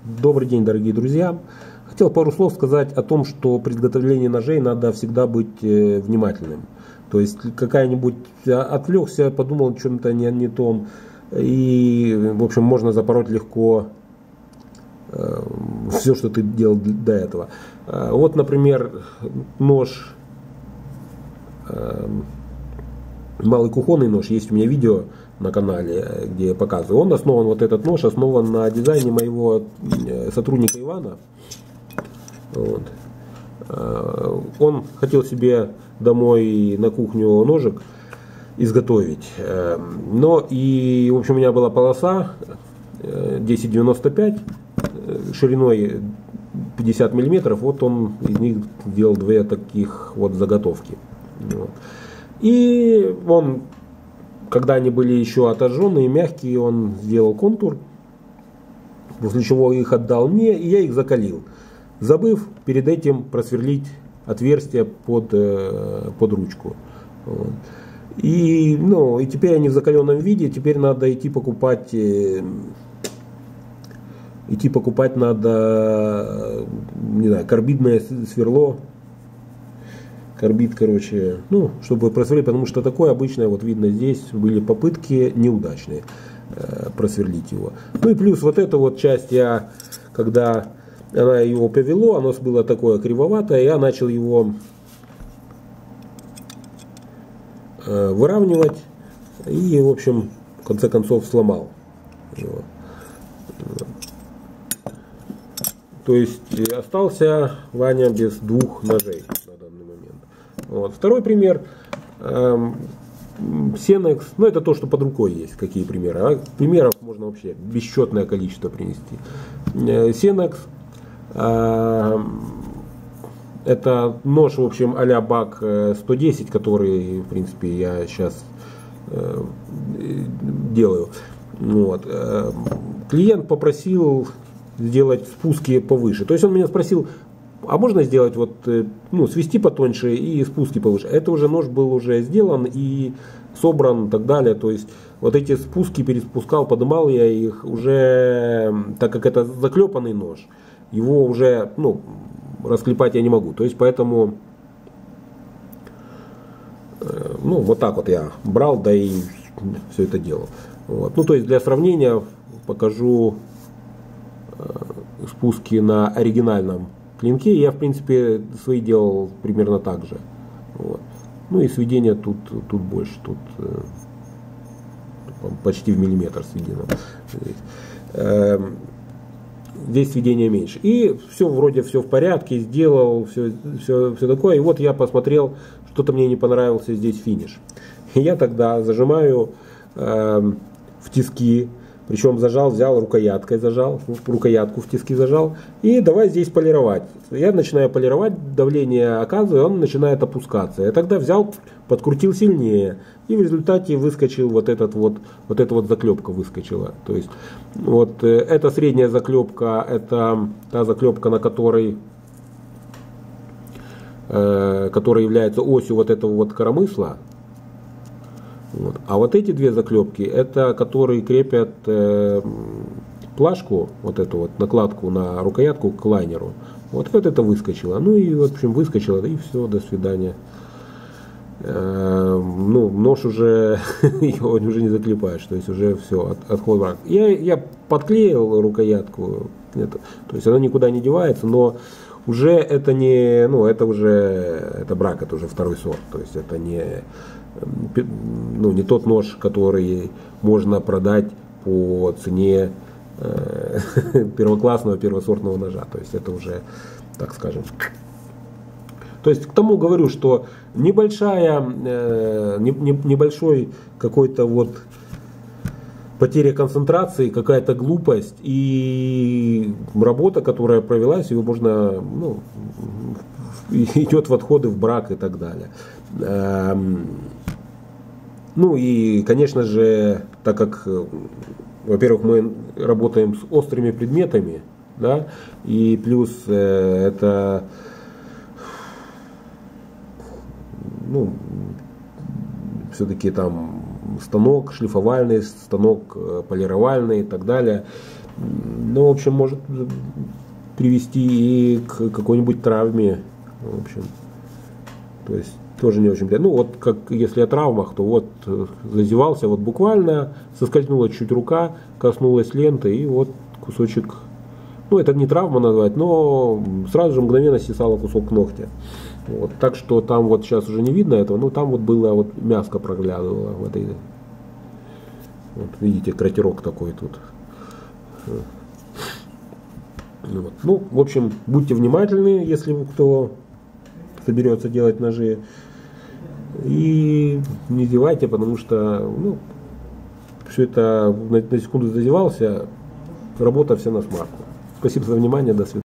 Добрый день, дорогие друзья. Хотел пару слов сказать о том, что при изготовлении ножей надо всегда быть внимательным. То есть какая-нибудь отвлекся, подумал о чем-то не том, и, в общем, можно запороть легко все, что ты делал до этого. Вот, например, нож, малый кухонный нож, есть у меня видео на канале, где я показываю. Он основан, вот этот нож, основан на дизайне моего сотрудника Ивана. Вот. Он хотел себе домой на кухню ножик изготовить. Но и, в общем, у меня была полоса 10,95 шириной 50 миллиметров. Вот он из них сделал две таких вот заготовки. Вот. И он, когда они были еще отожженные, мягкие, он сделал контур, после чего их отдал мне, и я их закалил, забыв перед этим просверлить отверстие под ручку. Вот. И теперь они в закаленном виде, теперь надо идти покупать надо, не знаю, карбидное сверло. Карбид, короче, чтобы просверлить, потому что такое обычное, вот видно здесь, были попытки неудачные просверлить его. Ну и плюс вот эта вот часть, когда она его повело, оно было такое кривоватое, я начал его выравнивать и, в общем, в конце концов сломал его. То есть остался Ваня без двух ножей на данный момент. Вот. Второй пример. Сенекс. Это то, что под рукой есть. Какие примеры? А примеров можно вообще бесчетное количество принести. Сенекс. Это нож, в общем, а-ля Бак 110, который, в принципе, я сейчас делаю. Вот. Клиент попросил сделать спуски повыше. То есть он меня спросил, а можно сделать свести потоньше и спуски повыше. Это уже нож был уже сделан и собран и так далее. То есть вот эти спуски переспускал, поднимал я их уже, так как это заклепанный нож, его уже расклепать я не могу. То есть поэтому вот так вот я брал, да и все это делал. Вот. То есть для сравнения покажу спуски на оригинальном клинке. Я, в принципе, свои делал примерно так же. Вот. И сведение тут больше. Тут почти в миллиметр сведено. Здесь сведение меньше. И все вроде все в порядке, сделал, все такое. И вот я посмотрел, что-то мне не понравился здесь финиш. И я тогда зажимаю в тиски. Причем взял рукояткой, рукоятку в тиски зажал. И давай здесь полировать. Я начинаю полировать, давление оказываю, он начинает опускаться. Я тогда взял, подкрутил сильнее. И в результате выскочил эта заклепка выскочила. То есть вот эта средняя заклепка, это та заклепка, на которой является осью вот этого вот коромысла. Вот. А вот эти две заклепки, это которые крепят плашку, вот эту вот накладку на рукоятку к лайнеру. Вот это выскочило. И в общем выскочило, и все, до свидания. Нож уже его уже не заклепаешь, то есть уже все, отход брак. Я подклеил рукоятку, то есть она никуда не девается, но уже это не, это брак, это уже второй сорт, то есть это не тот нож, который можно продать по цене первоклассного, первосортного ножа. То есть это уже, так скажем. То есть к тому говорю, что небольшой какой-то потеря концентрации, какая-то глупость и работа, которая провелась, ее можно, идет в отходы, в брак и так далее. И, конечно же, так как, во-первых, мы работаем с острыми предметами, да, и плюс это, все-таки там станок шлифовальный, станок полировальный и так далее. Ну, в общем, может привести и к какой-нибудь травме. В общем, то есть тоже не очень приятно. Ну, вот как если о травмах, то вот зазевался, вот буквально соскользнула чуть рука, коснулась ленты, и вот кусочек, ну, это не травма назвать, но сразу же мгновенно стесало кусок ногтя. Вот. Так что там вот сейчас уже не видно этого, но там вот было вот мяско проглядывало в этой. Вот, видите, кратерок такой тут. Вот. Ну, в общем, будьте внимательны, если кто соберется делать ножи. И не зевайте, потому что, ну, все это на секунду зазевался, работа вся на смарку. Спасибо за внимание, до свидания.